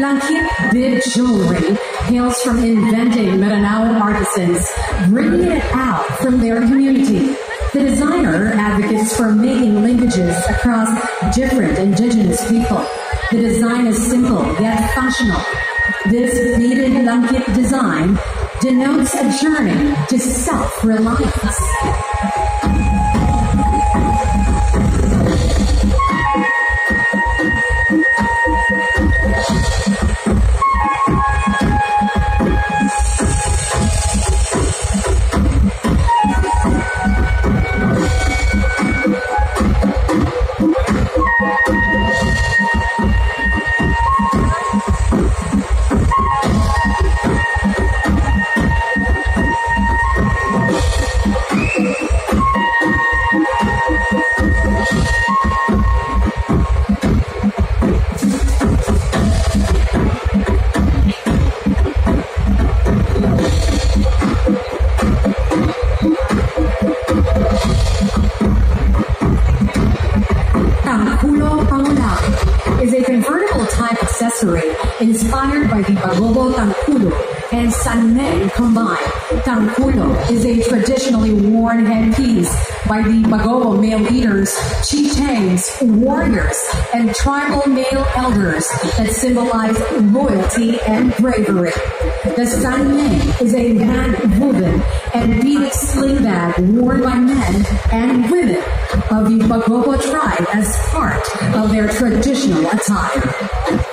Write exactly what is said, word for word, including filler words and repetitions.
Langkit bead jewelry hails from inventing Mindanao artisans, bringing it out from their community. The designer advocates for making linkages across different indigenous people. The design is simple yet functional. This beaded langkit design denotes a journey to self-reliance. Inspired by the Bagobo Tangkulo and Sanmen combined. Tangkulo is a traditionally worn headpiece by the Bagobo male leaders, chieftains, warriors, and tribal male elders that symbolize loyalty and bravery. The Sanmen is a hand-woven and beaded sling bag worn by men and women of the Bagobo tribe as part of their traditional attire.